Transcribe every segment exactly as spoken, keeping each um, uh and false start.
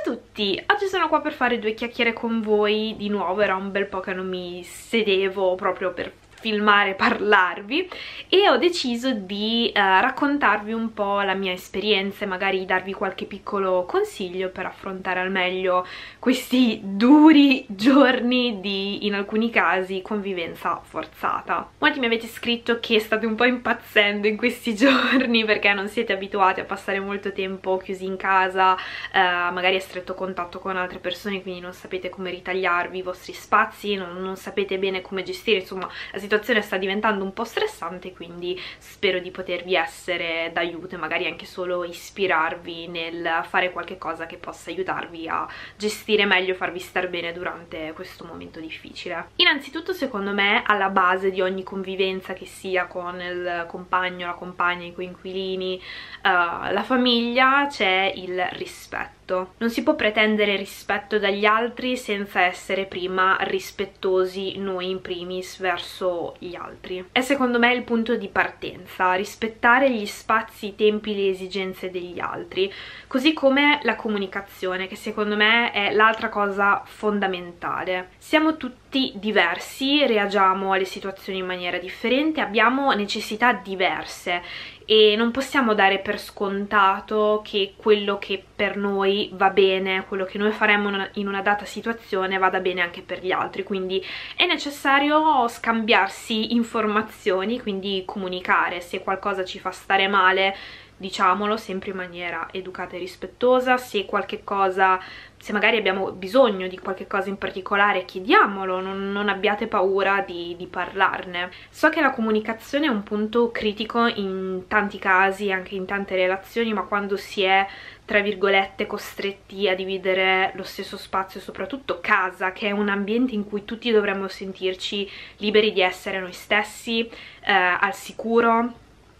Ciao a tutti, oggi sono qua per fare due chiacchiere con voi. Di nuovo era un bel po' che non mi sedevo proprio per filmare e parlarvi, e ho deciso di uh, raccontarvi un po' la mia esperienza e magari darvi qualche piccolo consiglio per affrontare al meglio questi duri giorni di, in alcuni casi, convivenza forzata. Molti mi avete scritto che state un po' impazzendo in questi giorni perché non siete abituati a passare molto tempo chiusi in casa, uh, magari a stretto contatto con altre persone, quindi non sapete come ritagliarvi i vostri spazi, non, non sapete bene come gestire, insomma la situazione La situazione sta diventando un po' stressante, quindi spero di potervi essere d'aiuto e magari anche solo ispirarvi nel fare qualche cosa che possa aiutarvi a gestire meglio e farvi star bene durante questo momento difficile. Innanzitutto, secondo me, alla base di ogni convivenza, che sia con il compagno, la compagna, i coinquilini, uh, la famiglia, c'è il rispetto. Non si può pretendere rispetto dagli altri senza essere prima rispettosi noi in primis verso gli altri. È secondo me il punto di partenza, rispettare gli spazi, i tempi, le esigenze degli altri, così come la comunicazione, che secondo me è l'altra cosa fondamentale. Siamo tutti diversi, reagiamo alle situazioni in maniera differente, abbiamo necessità diverse e non possiamo dare per scontato che quello che per noi va bene, quello che noi faremo in una data situazione vada bene anche per gli altri, quindi è necessario scambiarsi informazioni, quindi comunicare. Se qualcosa ci fa stare male, diciamolo sempre in maniera educata e rispettosa. Se qualche cosa, se magari abbiamo bisogno di qualche cosa in particolare, chiediamolo, non, non abbiate paura di, di parlarne. So che la comunicazione è un punto critico in tanti casi, anche in tante relazioni, ma quando si è, tra virgolette, costretti a dividere lo stesso spazio, soprattutto casa, che è un ambiente in cui tutti dovremmo sentirci liberi di essere noi stessi, eh, al sicuro,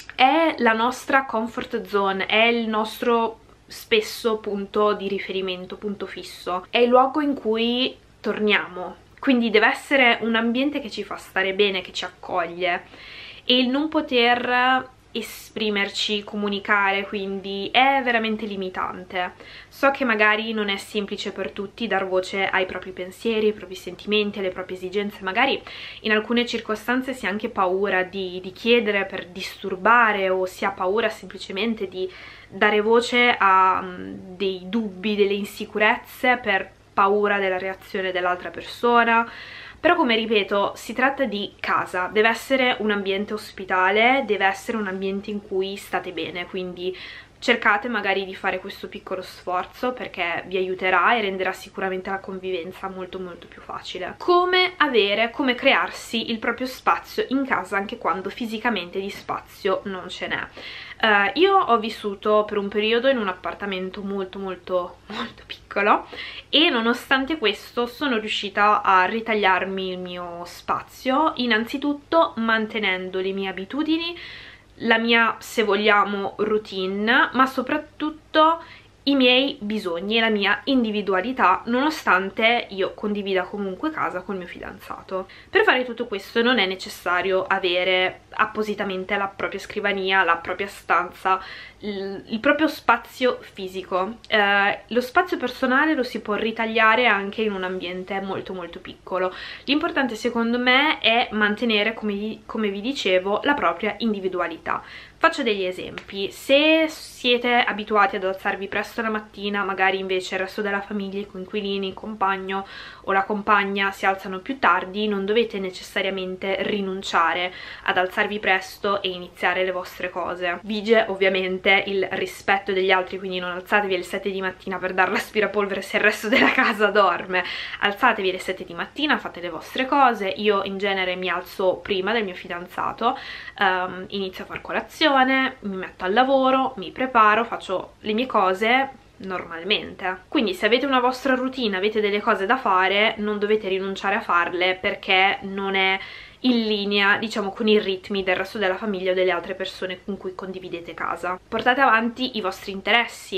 è la nostra comfort zone, è il nostro spesso punto di riferimento, punto fisso, è il luogo in cui torniamo, quindi deve essere un ambiente che ci fa stare bene, che ci accoglie, e il non poter esprimerci, comunicare quindi è veramente limitante. So che magari non è semplice per tutti dar voce ai propri pensieri, ai propri sentimenti, alle proprie esigenze, magari in alcune circostanze si ha anche paura di, di chiedere per disturbare, o si ha paura semplicemente di dare voce a um, dei dubbi, delle insicurezze per paura della reazione dell'altra persona. Però, come ripeto, si tratta di casa, deve essere un ambiente ospitale, deve essere un ambiente in cui state bene, quindi cercate magari di fare questo piccolo sforzo perché vi aiuterà e renderà sicuramente la convivenza molto molto più facile. Come avere, come crearsi il proprio spazio in casa anche quando fisicamente di spazio non ce n'è. Uh, io ho vissuto per un periodo in un appartamento molto molto molto piccolo e nonostante questo sono riuscita a ritagliarmi il mio spazio, innanzitutto mantenendo le mie abitudini, la mia, se vogliamo, routine, ma soprattutto i miei bisogni e la mia individualità, nonostante io condivida comunque casa col mio fidanzato. Per fare tutto questo non è necessario avere appositamente la propria scrivania, la propria stanza, il, il proprio spazio fisico. Eh, lo spazio personale lo si può ritagliare anche in un ambiente molto molto piccolo. L'importante secondo me è mantenere, come, come vi dicevo, la propria individualità. Faccio degli esempi: se siete abituati ad alzarvi presto la mattina, magari invece il resto della famiglia, i coinquilini, il compagno o la compagna si alzano più tardi, non dovete necessariamente rinunciare ad alzarvi presto e iniziare le vostre cose. Vige ovviamente il rispetto degli altri, quindi non alzatevi alle sette di mattina per dare l'aspirapolvere se il resto della casa dorme. Alzatevi alle sette di mattina, fate le vostre cose. Io in genere mi alzo prima del mio fidanzato, um, inizio a far colazione, mi metto al lavoro, mi preparo, faccio le mie cose normalmente. Quindi se avete una vostra routine, avete delle cose da fare, non dovete rinunciare a farle perché non è in linea, diciamo, con i ritmi del resto della famiglia o delle altre persone con cui condividete casa. Portate avanti i vostri interessi.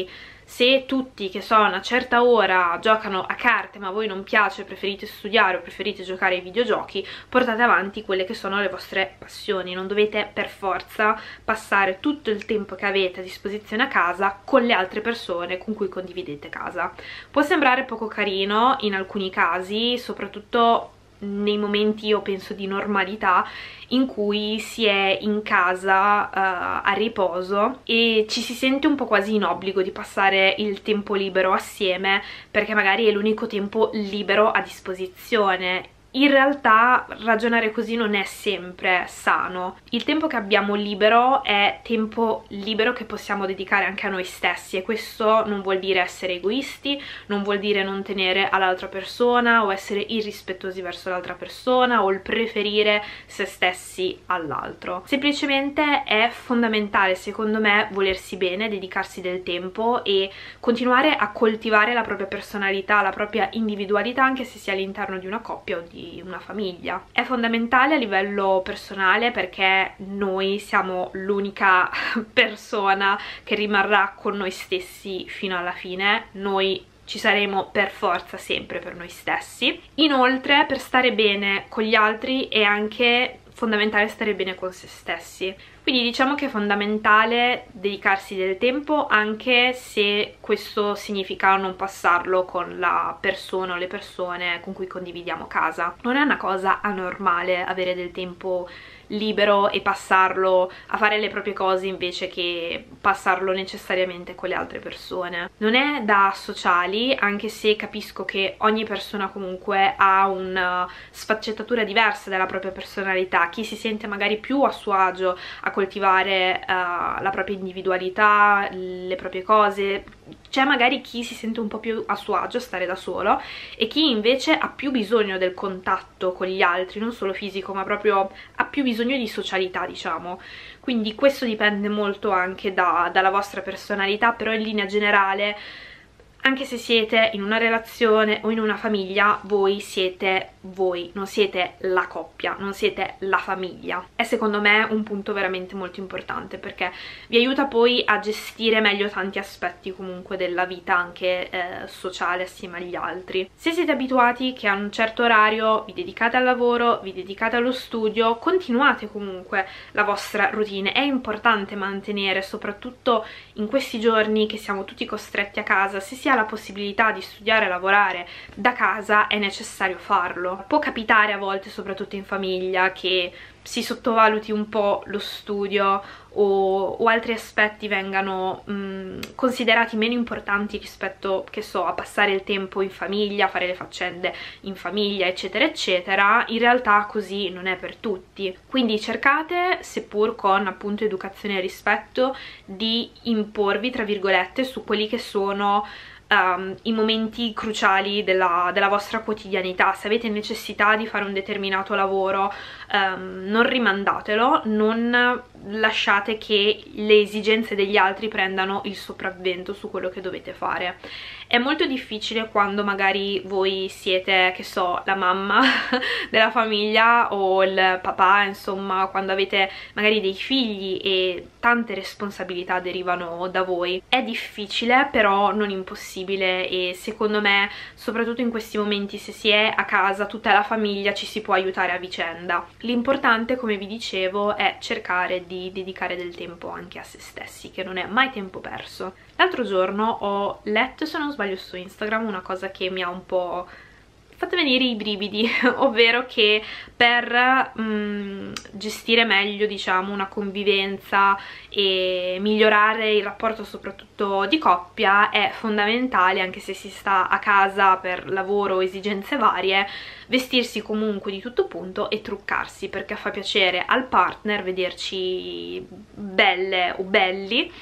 Se tutti, che so, a una certa ora giocano a carte ma a voi non piace, preferite studiare o preferite giocare ai videogiochi, portate avanti quelle che sono le vostre passioni. Non dovete per forza passare tutto il tempo che avete a disposizione a casa con le altre persone con cui condividete casa. Può sembrare poco carino in alcuni casi, soprattutto nei momenti, io penso, di normalità in cui si è in casa uh, a riposo e ci si sente un po' quasi in obbligo di passare il tempo libero assieme, perché magari è l'unico tempo libero a disposizione. In realtà ragionare così non è sempre sano. Il tempo che abbiamo libero è tempo libero che possiamo dedicare anche a noi stessi, e questo non vuol dire essere egoisti, non vuol dire non tenere all'altra persona o essere irrispettosi verso l'altra persona o il preferire se stessi all'altro. Semplicemente è fondamentale, secondo me, volersi bene, dedicarsi del tempo e continuare a coltivare la propria personalità, la propria individualità, anche se si è all'interno di una coppia o di una famiglia. È fondamentale a livello personale perché noi siamo l'unica persona che rimarrà con noi stessi fino alla fine. Noi ci saremo per forza sempre per noi stessi. Inoltre, per stare bene con gli altri è anche fondamentale stare bene con se stessi. Quindi diciamo che è fondamentale dedicarsi del tempo, anche se questo significa non passarlo con la persona o le persone con cui condividiamo casa. Non è una cosa anormale avere del tempo libero e passarlo a fare le proprie cose invece che passarlo necessariamente con le altre persone. Non è da asociali, anche se capisco che ogni persona comunque ha una sfaccettatura diversa della propria personalità. Chi si sente magari più a suo agio a coltivare uh, la propria individualità, le proprie cose. C'è magari chi si sente un po' più a suo agio a stare da solo e chi invece ha più bisogno del contatto con gli altri, non solo fisico ma proprio ha più bisogno di socialità, diciamo. Quindi questo dipende molto anche da, dalla vostra personalità, però in linea generale, anche se siete in una relazione o in una famiglia, voi siete voi, non siete la coppia, non siete la famiglia. È secondo me un punto veramente molto importante, perché vi aiuta poi a gestire meglio tanti aspetti comunque della vita anche eh, sociale assieme agli altri. Se siete abituati che a un certo orario vi dedicate al lavoro, vi dedicate allo studio, continuate comunque la vostra routine. È importante mantenere, soprattutto in questi giorni che siamo tutti costretti a casa, se si ha la possibilità di studiare e lavorare da casa è necessario farlo. Può capitare a volte, soprattutto in famiglia, che si sottovaluti un po' lo studio o, o altri aspetti vengano mh, considerati meno importanti rispetto, che so, a passare il tempo in famiglia, fare le faccende in famiglia, eccetera eccetera. In realtà così non è per tutti, quindi cercate, seppur con appunto educazione e rispetto, di imporvi tra virgolette su quelli che sono Um, i momenti cruciali della, della vostra quotidianità. Se avete necessità di fare un determinato lavoro, um, non rimandatelo, non lasciate che le esigenze degli altri prendano il sopravvento su quello che dovete fare. È molto difficile quando magari voi siete, che so, la mamma della famiglia o il papà, insomma, quando avete magari dei figli e tante responsabilità derivano da voi. È difficile, però non impossibile, e secondo me, soprattutto in questi momenti, se si è a casa tutta la famiglia, ci si può aiutare a vicenda. L'importante, come vi dicevo, è cercare di dedicare del tempo anche a se stessi, che non è mai tempo perso. L'altro giorno ho letto, se non sbaglio su Instagram, una cosa che mi ha un po' fatto venire i brividi, ovvero che per um, gestire meglio, diciamo, una convivenza e migliorare il rapporto soprattutto di coppia è fondamentale, anche se si sta a casa per lavoro o esigenze varie, vestirsi comunque di tutto punto e truccarsi, perché fa piacere al partner vederci belle o belli,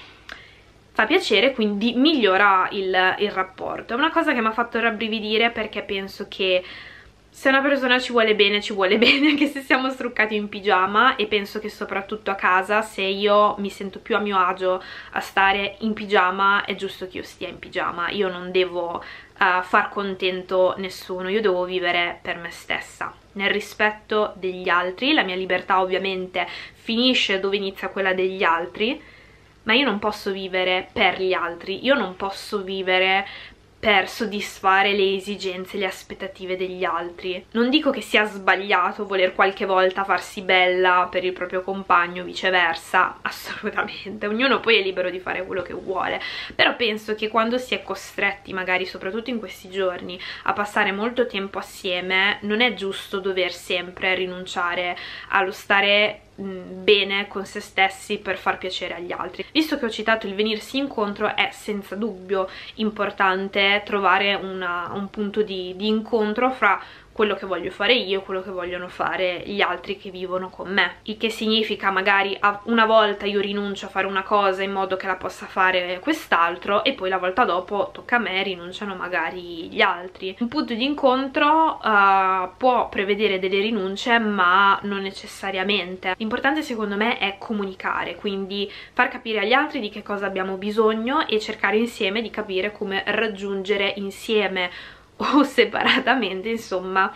fa piacere, quindi migliora il, il rapporto. È una cosa che mi ha fatto rabbrividire, perché penso che se una persona ci vuole bene, ci vuole bene anche se siamo struccati in pigiama, e penso che soprattutto a casa, se io mi sento più a mio agio a stare in pigiama, è giusto che io stia in pigiama. Io non devo uh, far contento nessuno, io devo vivere per me stessa, nel rispetto degli altri. La mia libertà ovviamente finisce dove inizia quella degli altri, ma io non posso vivere per gli altri, io non posso vivere per soddisfare le esigenze, le aspettative degli altri. Non dico che sia sbagliato voler qualche volta farsi bella per il proprio compagno, viceversa, assolutamente, ognuno poi è libero di fare quello che vuole, però penso che quando si è costretti, magari soprattutto in questi giorni, a passare molto tempo assieme, non è giusto dover sempre rinunciare allo stare bene con se stessi per far piacere agli altri. Visto che ho citato il venirsi incontro, è senza dubbio importante trovare una, un punto di, di incontro fra quello che voglio fare io e quello che vogliono fare gli altri che vivono con me, il che significa magari una volta io rinuncio a fare una cosa in modo che la possa fare quest'altro e poi la volta dopo tocca a me, rinunciano magari gli altri. Un punto di incontro uh, può prevedere delle rinunce, ma non necessariamente. L'importante secondo me è comunicare, quindi far capire agli altri di che cosa abbiamo bisogno e cercare insieme di capire come raggiungere insieme o separatamente, insomma,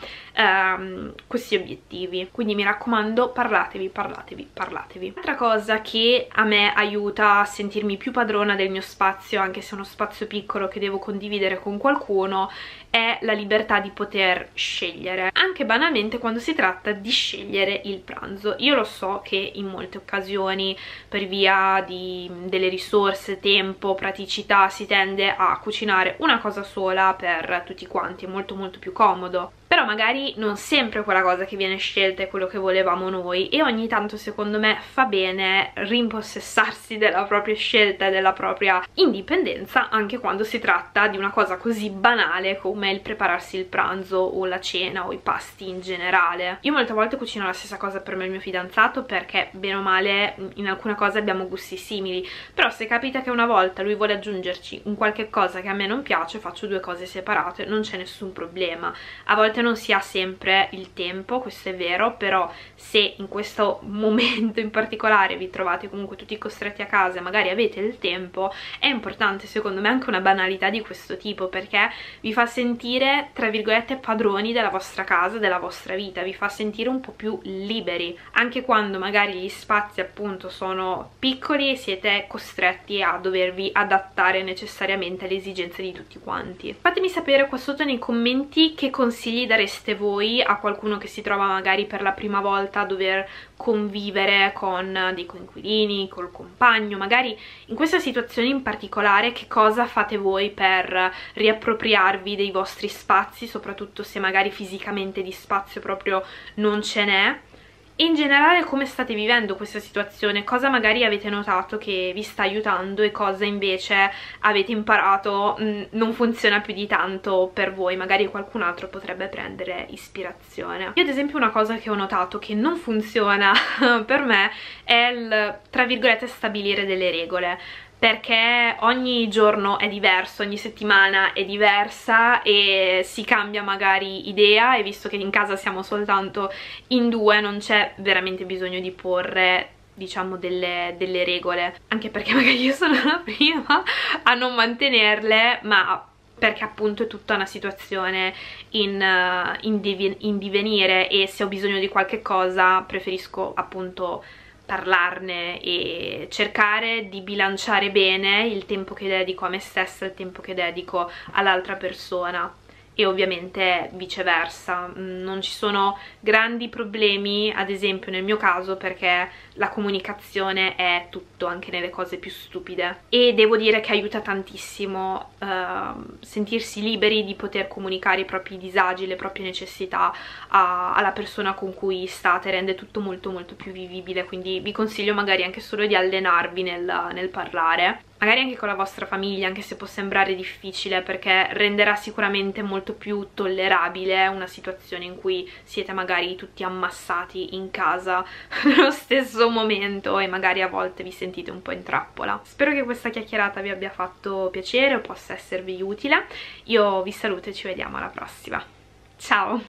um, questi obiettivi. Quindi mi raccomando, parlatevi, parlatevi, parlatevi. Altra cosa che a me aiuta a sentirmi più padrona del mio spazio, anche se è uno spazio piccolo che devo condividere con qualcuno, è la libertà di poter scegliere, anche banalmente quando si tratta di scegliere il pranzo. Io lo so che in molte occasioni, per via di delle risorse, tempo, praticità, si tende a cucinare una cosa sola per tutti quanti, è molto molto più comodo, però magari non sempre quella cosa che viene scelta è quello che volevamo noi, e ogni tanto secondo me fa bene rimpossessarsi della propria scelta e della propria indipendenza, anche quando si tratta di una cosa così banale come il prepararsi il pranzo o la cena o i pasti in generale. Io molte volte cucino la stessa cosa per me e il mio fidanzato, perché bene o male in alcune cose abbiamo gusti simili, però se capita che una volta lui vuole aggiungerci un qualche cosa che a me non piace, faccio due cose separate, non c'è nessun problema. A volte non si ha sempre il tempo, questo è vero, però se in questo momento in particolare vi trovate comunque tutti costretti a casa e magari avete il tempo, è importante secondo me anche una banalità di questo tipo, perché vi fa sentire tra virgolette padroni della vostra casa, della vostra vita, vi fa sentire un po' più liberi, anche quando magari gli spazi appunto sono piccoli e siete costretti a dovervi adattare necessariamente alle esigenze di tutti quanti. Fatemi sapere qua sotto nei commenti che consigli dareste voi a qualcuno che si trova magari per la prima volta a dover convivere con dei coinquilini, col compagno, magari in questa situazione in particolare che cosa fate voi per riappropriarvi dei vostri spazi, soprattutto se magari fisicamente di spazio proprio non ce n'è. E in generale come state vivendo questa situazione, cosa magari avete notato che vi sta aiutando e cosa invece avete imparato mh, non funziona più di tanto per voi, magari qualcun altro potrebbe prendere ispirazione. Io ad esempio una cosa che ho notato che non funziona per me è il, tra virgolette, stabilire delle regole, perché ogni giorno è diverso, ogni settimana è diversa e si cambia magari idea, e visto che in casa siamo soltanto in due non c'è veramente bisogno di porre, diciamo, delle, delle regole, anche perché magari io sono la prima a non mantenerle, ma perché appunto è tutta una situazione in, uh, in, diven in divenire, e se ho bisogno di qualche cosa preferisco appunto parlarne e cercare di bilanciare bene il tempo che dedico a me stessa e il tempo che dedico all'altra persona, e ovviamente viceversa. Non ci sono grandi problemi ad esempio nel mio caso, perché la comunicazione è tutto, anche nelle cose più stupide, e devo dire che aiuta tantissimo uh, sentirsi liberi di poter comunicare i propri disagi, le proprie necessità a, alla persona con cui state, rende tutto molto molto più vivibile, quindi vi consiglio magari anche solo di allenarvi nel, nel parlare, magari anche con la vostra famiglia, anche se può sembrare difficile, perché renderà sicuramente molto più tollerabile una situazione in cui siete magari tutti ammassati in casa nello stesso momento e magari a volte vi sentite un po' in trappola. Spero che questa chiacchierata vi abbia fatto piacere o possa esservi utile. Io vi saluto e ci vediamo alla prossima. Ciao!